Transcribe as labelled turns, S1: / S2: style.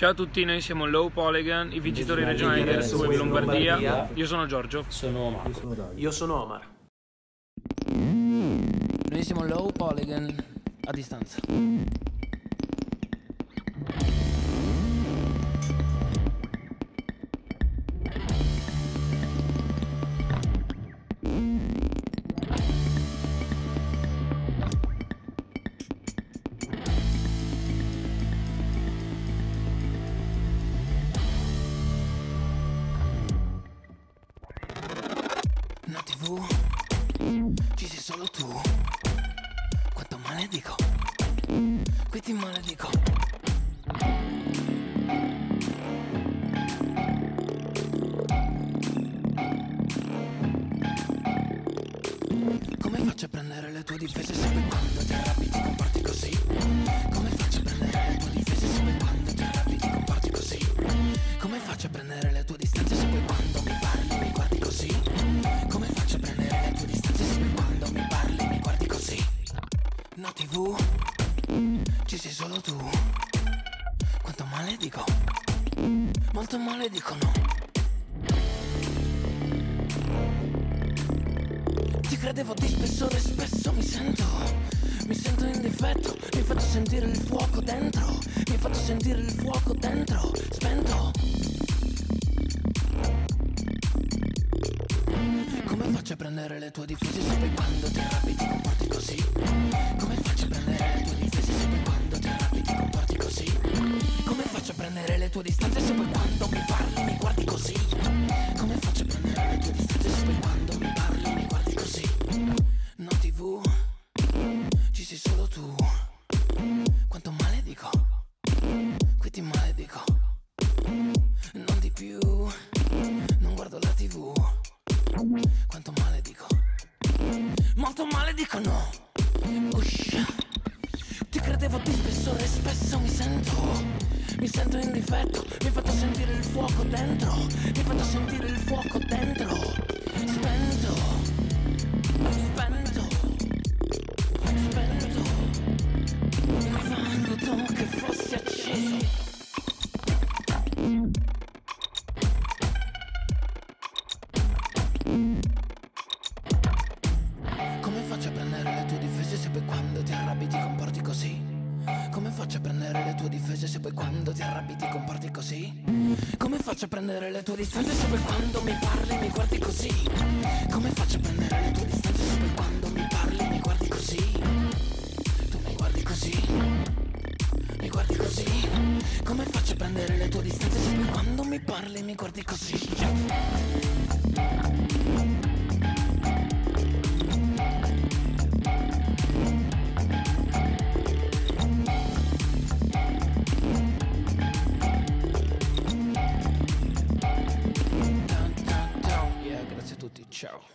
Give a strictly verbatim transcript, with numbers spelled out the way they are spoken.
S1: Ciao a tutti, noi siamo Low Polygon, i vincitori regionali del Web Lombardia. Io sono Giorgio.
S2: Sono Omar.
S3: Io sono Omar.
S4: Noi siamo Low Polygon a distanza. Na tivù ci sei solo tu. Quanto maledico, qui ti maledico. Come faccio a prendere le tue difese se poi quando ti arrabbi ti comporti così? Come faccio a prendere le tue difese se poi quando ti arrabbi ti comporti così? Come faccio a prendere le tue distanze se poi quando mi parli mi guardi così? Come faccio a prendere le tue distanze se poi quando mi parli mi guardi così? No tivù, ci sei solo tu. Quanto male dico, molto male dico no. Ti credevo di spessore, spesso mi sento, mi sento in difetto. Mi faccio sentire il fuoco dentro, mi faccio sentire il fuoco dentro, spento. Come faccio a prendere le tue difese se poi quando ti arrabbi ti comporti così? Come faccio a prendere le tue difese se poi quando ti arrabbi ti comporti così? Come faccio a prendere le tue distanze se poi quando mi parli mi guardi così? Come faccio a prendere le tue distanze se poi quando mi parli mi guardi così? No tivù, ci sei solo tu. Quanto male dico, qui ti maledico. Non di più, non guardo la tivù. Quanto male dico, molto male dico no. Uscia, ti credevo di spessore, spesso mi sento, mi sento in difetto. Mi faccio sentire il fuoco dentro, mi faccio sentire il fuoco dentro. Spento, spento, spento. Quando tu che fossi acceso. Come faccio a prendere le tue difese se poi quando ti arrabbi ti comporti così? Come faccio a prendere le tue difese se poi quando ti arrabbi ti comporti così? Come faccio a prendere le tue distanze se poi quando mi parli mi guardi così? Come faccio a prendere le tue distanze se poi quando mi parli mi guardi così? Tu mi guardi così? Mi guardi così? Come faccio a prendere le tue distanze se poi quando mi parli mi guardi così? Grazie a tutti, ciao.